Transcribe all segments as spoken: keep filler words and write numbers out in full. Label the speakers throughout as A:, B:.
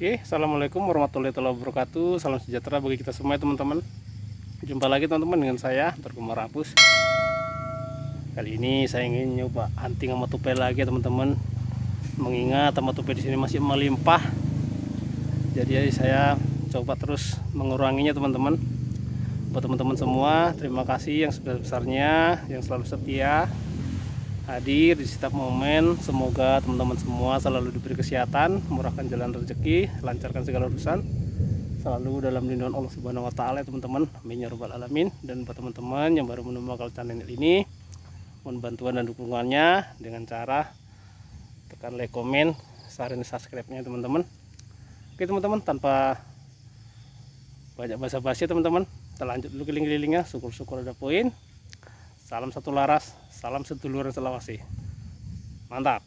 A: Oke, assalamualaikum warahmatullahi wabarakatuh. Salam sejahtera bagi kita semua ya teman-teman. Jumpa lagi teman-teman dengan saya Terkumar Apus. Kali ini saya ingin nyoba hunting sama tupai lagi ya teman-teman. Mengingat sama tupai di sini masih melimpah, jadi saya coba terus menguranginya teman-teman. Buat teman-teman semua, terima kasih yang sebesar-besarnya yang selalu setia hadir di setiap momen. Semoga teman-teman semua selalu diberi kesehatan, murahkan jalan rezeki, lancarkan segala urusan, selalu dalam lindungan Allah Subhanahu wa taala ya teman-teman. Amin ya rabbal alamin. Dan buat teman-teman yang baru menemukan channel ini, mohon bantuan dan dukungannya dengan cara tekan like, komen, share, dan subscribe-nya teman-teman. Oke teman-teman, tanpa banyak basa-basi teman-teman, kita lanjut dulu keliling-kelilingnya. Syukur-syukur ada poin. Salam satu laras, salam sedulur Selawasi. Mantap.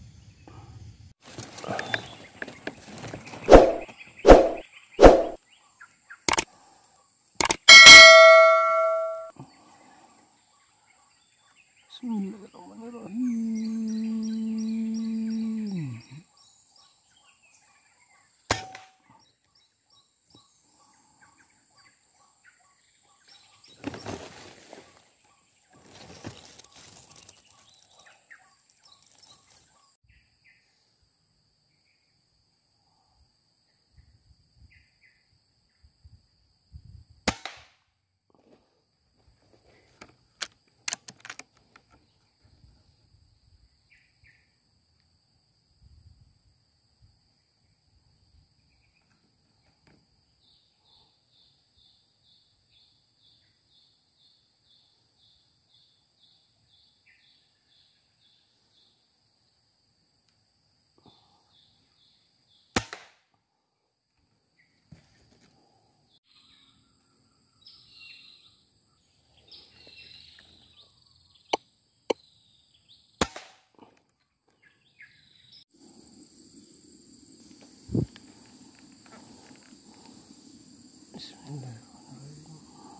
A: Bismillahirrahmanirrahim. Bismillahirrahmanirrahim.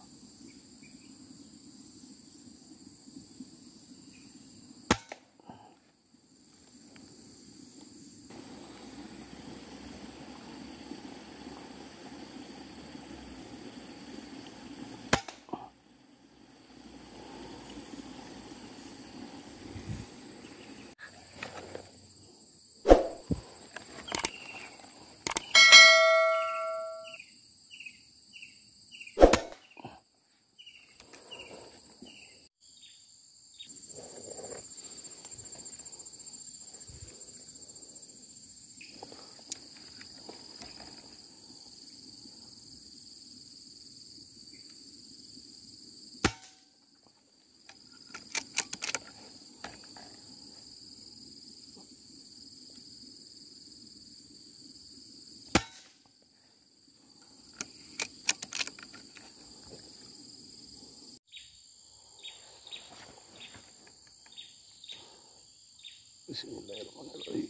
A: Bismillahirrahmanirrahim.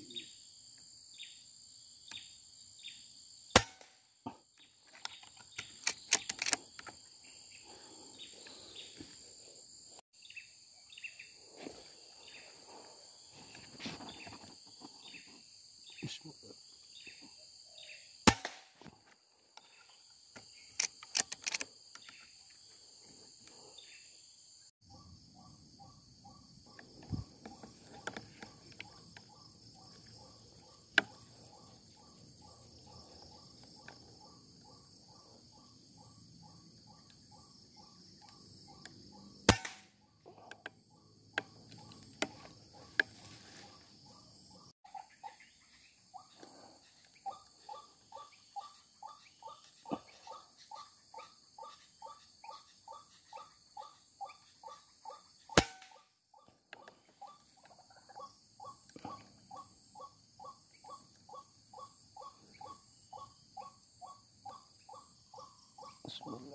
A: Bismillah. Bismillah.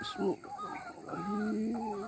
A: Bismillahirrahmanirrahim.